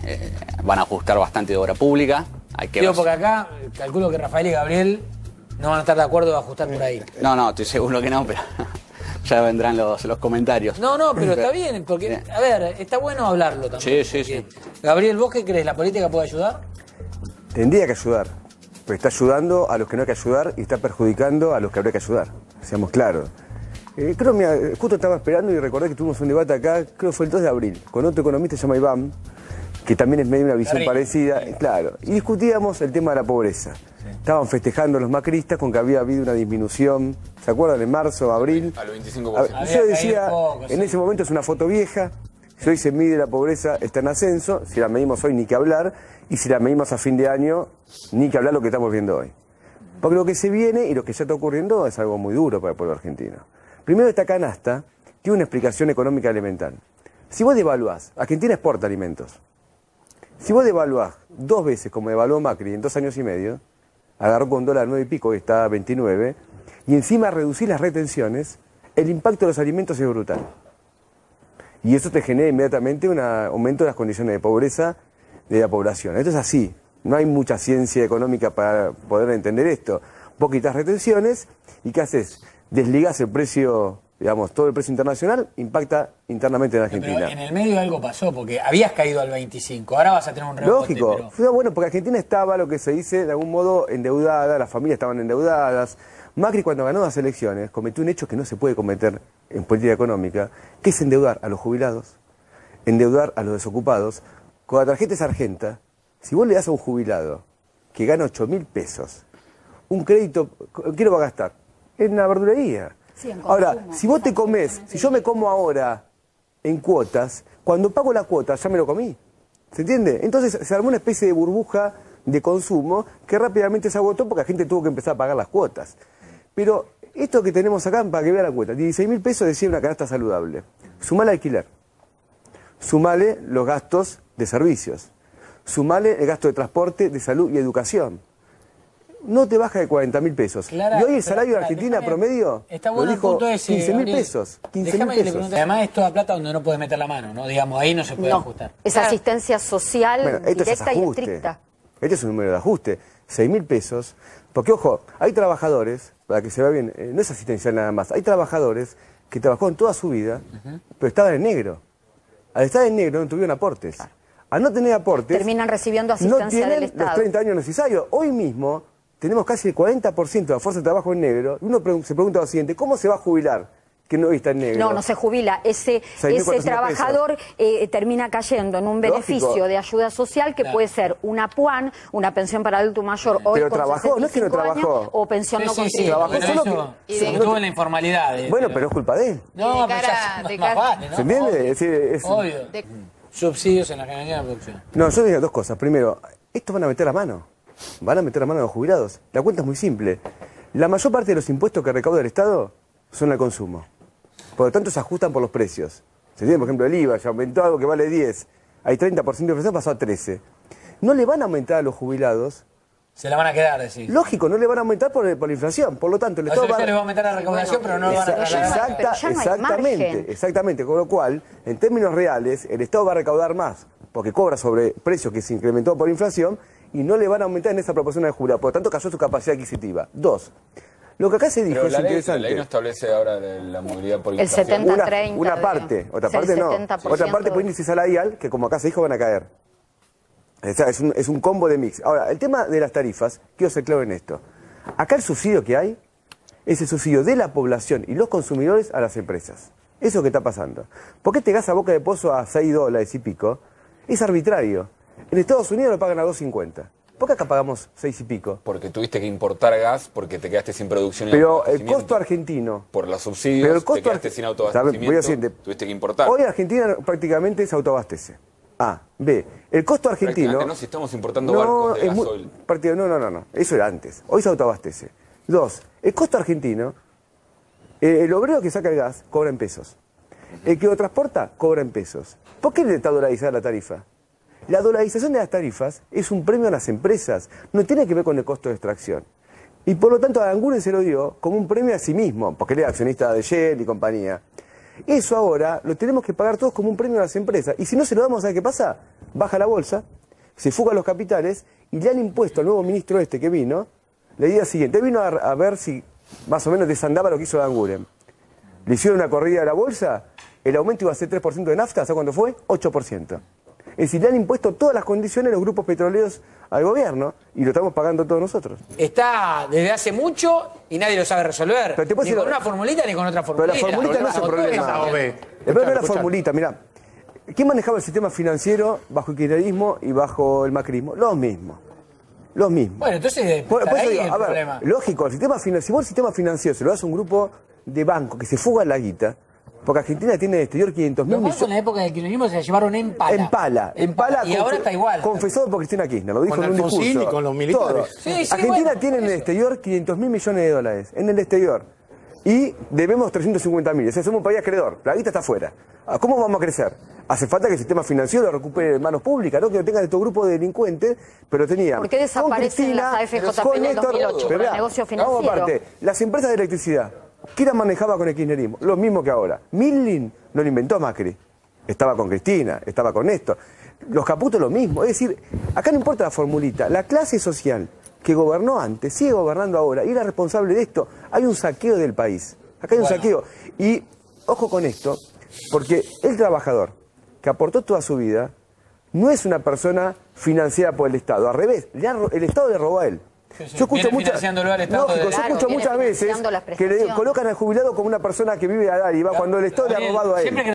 van a ajustar bastante de obra pública. Hay que ver. Porque acá calculo que Rafael y Gabriel no van a estar de acuerdo de ajustar por ahí. No, estoy seguro que no, pero ya vendrán los comentarios. No, pero está bien, porque, a ver, está bueno hablarlo también. Sí. Gabriel, ¿vos qué crees? ¿La política puede ayudar? Tendría que ayudar, pero está ayudando a los que no hay que ayudar y está perjudicando a los que habría que ayudar, seamos claros. Creo, mira, justo estaba esperando y recordé que tuvimos un debate acá, creo que fue el 2 de abril, con otro economista que se llama Iván, que también es medio una visión parecida, claro, y discutíamos el tema de la pobreza. Sí. Estaban festejando los macristas con que había habido una disminución, ¿se acuerdan? En marzo, abril. Al 25%. Yo decía, en ese momento es una foto vieja, si hoy se mide la pobreza está en ascenso, si la medimos hoy ni que hablar, y si la medimos a fin de año, ni que hablar lo que estamos viendo hoy. Porque lo que se viene y lo que ya está ocurriendo es algo muy duro para el pueblo argentino. Primero, esta canasta tiene una explicación económica elemental. Si vos devaluás, Argentina exporta alimentos. Si vos devaluás 2 veces como devaluó Macri en 2 años y medio, agarró con $9 y pico, que está a 29, y encima reducís las retenciones, el impacto de los alimentos es brutal. Y eso te genera inmediatamente un aumento de las condiciones de pobreza de la población. Esto es así, no hay mucha ciencia económica para poder entender esto. Vos quitas retenciones y ¿qué haces? Desligás el precio, digamos, todo el precio internacional, impacta internamente en Argentina. Pero en el medio algo pasó, porque habías caído al 25, ahora vas a tener un rebote. Lógico, pero... fue bueno porque Argentina estaba, lo que se dice, de algún modo endeudada, las familias estaban endeudadas. Macri, cuando ganó las elecciones, cometió un hecho que no se puede cometer en política económica, que es endeudar a los jubilados, endeudar a los desocupados. Con la tarjeta Sargenta, si vos le das a un jubilado que gana 8.000 pesos, un crédito, ¿qué lo va a gastar? En la verdulería. Sí, en consumo. Ahora, si vos te comés, si yo me como ahora en cuotas, cuando pago la cuota ya me lo comí. ¿Se entiende? Entonces se armó una especie de burbuja de consumo que rápidamente se agotó porque la gente tuvo que empezar a pagar las cuotas. Pero esto que tenemos acá, para que vea la cuota, 16.000 pesos decía una canasta saludable. Sumale alquiler. Sumale los gastos de servicios. Sumale el gasto de transporte, de salud y educación. No te baja de 40.000 pesos. Clara, y hoy el salario de Argentina promedio está bueno, lo dijo 15.000 pesos. 15.000 pesos. Además es toda plata donde no puedes meter la mano, ¿no? Digamos, ahí no se puede ajustar. Es asistencia social, bueno, directa y estricta. Este es un número de ajuste. 6.000 pesos. Porque, ojo, hay trabajadores, para que se vea bien, no es asistencial nada más, hay trabajadores que trabajaron toda su vida, pero estaban en negro. Al estar en negro no tuvieron aportes. Claro. Al no tener aportes... terminan recibiendo asistencia del Estado. Los 30 años necesarios. Hoy mismo tenemos casi el 40% de la fuerza de trabajo en negro. Y uno se pregunta lo siguiente, ¿cómo se va a jubilar que no está en negro? No se jubila. Ese trabajador termina cayendo en un beneficio de ayuda social que puede ser una PUAN, una pensión para adulto mayor, hoy pero trabajó, no es que no trabajó. O pensión no contributiva. Trabajó solo que estuvo en la informalidad. Bueno, pero es culpa de él. No, pero ya es más fácil, ¿no? ¿Se entiende? Obvio. Subsidios en la generación de producción. No, yo diría 2 cosas. Primero, estos van a meter la mano. Van a meter la mano a los jubilados. La cuenta es muy simple. La mayor parte de los impuestos que recauda el Estado son al consumo. Por lo tanto, se ajustan por los precios. ¿Se entiende? Por ejemplo, el IVA, ya aumentó algo que vale 10. Hay 30% de inflación, pasó a 13. No le van a aumentar a los jubilados. Se la van a quedar, decís. Lógico, no le van a aumentar por la inflación. Por lo tanto, el Estado les va a aumentar la recaudación, pero no lo van a trasladar. Exactamente. Con lo cual, en términos reales, el Estado va a recaudar más, porque cobra sobre precios que se incrementó por inflación, y no le van a aumentar en esa proporción al jubilado. Por lo tanto, cayó su capacidad adquisitiva. 2. Lo que acá se dijo es interesante. La ley no establece ahora la movilidad por inflación. El 70-30. Una parte, otra parte no. Otra parte por índice salarial, que como acá se dijo van a caer. O sea, es un combo de mix. Ahora, el tema de las tarifas, quiero ser claro en esto. Acá el subsidio que hay es el subsidio de la población y los consumidores a las empresas. Eso es lo que está pasando. ¿Por qué este gas a boca de pozo a $6 y pico? Es arbitrario. En Estados Unidos lo pagan a 2.50. ¿Por qué acá pagamos 6 y pico? Porque tuviste que importar gas, porque te quedaste sin producción y pero el costo argentino... Por los subsidios, pero el costo te quedaste sin autoabastecimiento, tuviste que importar. Hoy Argentina prácticamente se autoabastece. A. B. El costo argentino... No, si estamos importando barcos de gasoil. No. Eso era antes. Hoy se autoabastece. 2. El costo argentino... el obrero que saca el gas cobra en pesos. El que lo transporta cobra en pesos. ¿Por qué está dolarizada la tarifa? La dolarización de las tarifas es un premio a las empresas, no tiene que ver con el costo de extracción. Y por lo tanto a Aranguren se lo dio como un premio a sí mismo, porque él era accionista de Shell y compañía. Eso ahora lo tenemos que pagar todos como un premio a las empresas. Y si no se lo damos, ¿sabe qué pasa? Baja la bolsa, se fugan los capitales y le han impuesto al nuevo ministro que vino, la idea siguiente. Él vino a ver si más o menos desandaba lo que hizo Dan Guren. Le hicieron una corrida a la bolsa, el aumento iba a ser 3% de nafta, ¿sabe cuánto fue? 8%. Es decir, le han impuesto todas las condiciones a los grupos petroleros al gobierno y lo estamos pagando todos nosotros. Está desde hace mucho y nadie lo sabe resolver. Ni con una formulita ni con otra formulita. Pero la formulita no es el problema. El problema es la formulita, mirá. ¿Quién manejaba el sistema financiero bajo el kirchnerismo y bajo el macrismo? Los mismos. Los mismos. Bueno, entonces, por eso digo, a ver, lógico, el sistema si vos el sistema financiero se lo das a un grupo de banco que se fuga la guita, porque Argentina tiene en el exterior 500.000 millones. Los bancos en la época del kirchnerismo se la llevaron en pala. En pala. Y ahora está igual. Confesado por Cristina Kirchner, lo dijo con en un discurso. Y con los militares. Sí, Argentina tiene en el exterior 500.000 millones de dólares. En el exterior. Y debemos 350.000. O sea, somos un país acreedor. La guita está afuera. ¿Cómo vamos a crecer? Hace falta que el sistema financiero lo recupere en manos públicas, no que lo tengan estos grupos de delincuentes, pero tenían. ¿Por qué desaparecen las AFJP en el 2008 por el negocio financiero? Vamos aparte, las empresas de electricidad, ¿quién las manejaba con el kirchnerismo? Lo mismo que ahora. Milling no lo inventó Macri. Estaba con Cristina, estaba con Néstor. Los Caputo lo mismo. Es decir, acá no importa la formulita. La clase social que gobernó antes sigue gobernando ahora y era responsable de esto. Hay un saqueo del país. Acá hay un saqueo. Y ojo con esto, porque el trabajador que aportó toda su vida no es una persona financiada por el Estado. Al revés, el Estado le robó a él. Yo escucho muchas veces que le colocan al jubilado como una persona que vive a dádiva cuando el Estado le ha robado a él.